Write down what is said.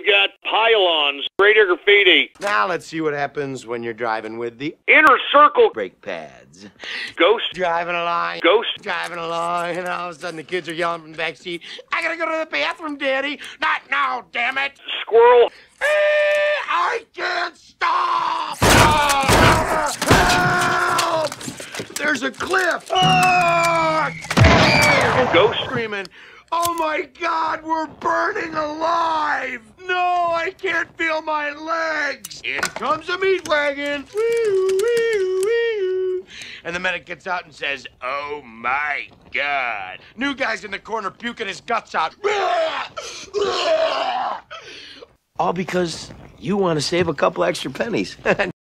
got pylons, radar graffiti. Now let's see what happens when you're driving with the Inner circle. brake pads. Ghost. Driving along. Ghost. Driving along, and all of a sudden the kids are yelling from the back seat, "I gotta go to the bathroom, Daddy!" "Not now, damn it!" Squirrel. I can't stop! Help! There's a cliff! Ghost. Screaming, "Oh my God, we're burning alive! No, I can't feel my legs!" In comes a meat wagon! Woo, woo, woo. And the medic gets out and says, "Oh my God." New guy's in the corner puking his guts out. All because you want to save a couple extra pennies.